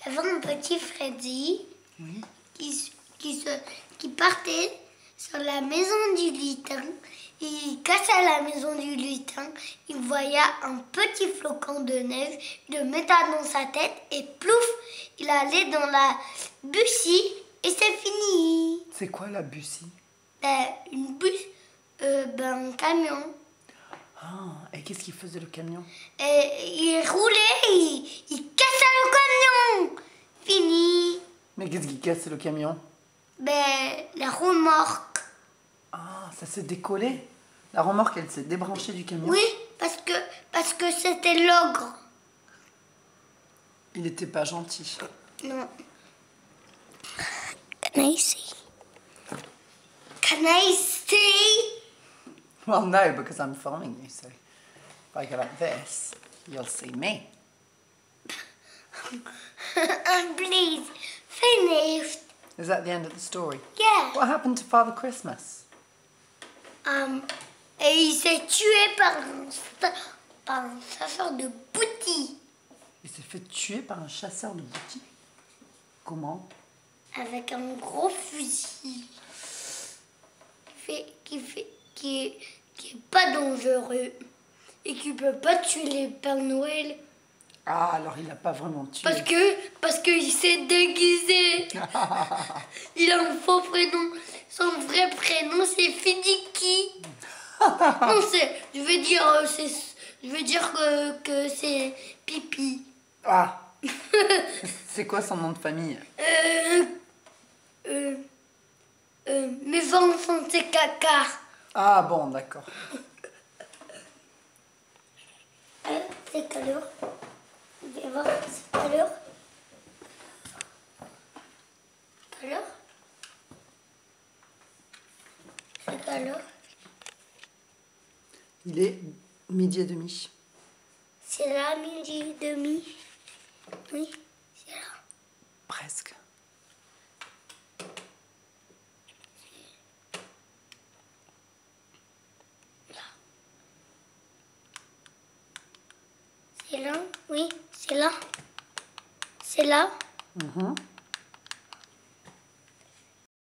y avait un petit Freddy Oui. qui partait sur la maison du lutin. Il cassait la maison du lutin. Il voyait un petit flocon de neige. Il le mettait dans sa tête et plouf, il allait dans la bucie et c'est fini. C'est quoi la bucie? Une bus, un camion. Ah, et qu'est-ce qu'il faisait le camion? Et il roulait, il cassait le camion. Fini. Mais qu'est-ce qui casse le camion? La remorque. Ah, ça s'est décollé? La remorque, elle s'est débranchée du camion? Oui, parce que c'était l'ogre. Il n'était pas gentil. Non. Can I see? Can I see? Well, no, because I'm filming you, so if I go like this, you'll see me. Please, finish. Is that the end of the story? Yeah. What happened to Father Christmas? Et il s'est tué par un chasseur de boutis. Il s'est fait tuer par un chasseur de boutis? Comment? Avec un gros fusil. Qui est pas dangereux. Et qui peut pas tuer les Pères Noël. Ah, alors il n'a pas vraiment tué. Parce qu'il s'est déguisé. Il a un faux prénom. Son vrai prénom, c'est Fidiki. Non, je veux dire que c'est Pipi. Ah. C'est quoi son nom de famille? Mes enfants, c'est caca. Ah bon, d'accord. C'est quelle heure? Je vais voir, c'est quelle heure? Quelle heure? C'est quelle heure? Il est 12h30. C'est là, 12h30. Oui, c'est là. Presque. C'est là, oui, c'est là. C'est là. Mhm.